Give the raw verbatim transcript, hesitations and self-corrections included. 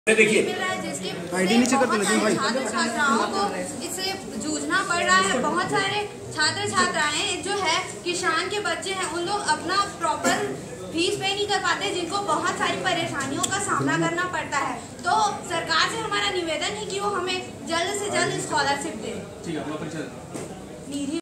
देखिए मिल रहा है जिसके बहुत सारे छात्र छात्राओं को इससे जूझना पड़ रहा है। बहुत सारे छात्र छात्राएं जो है किसान के बच्चे हैं, उन लोग अपना प्रॉपर फीस पे नहीं कर पाते, जिनको बहुत सारी परेशानियों का सामना करना पड़ता है। तो सरकार से हमारा निवेदन है कि वो हमें जल्द से जल्द स्कॉलरशिप दे।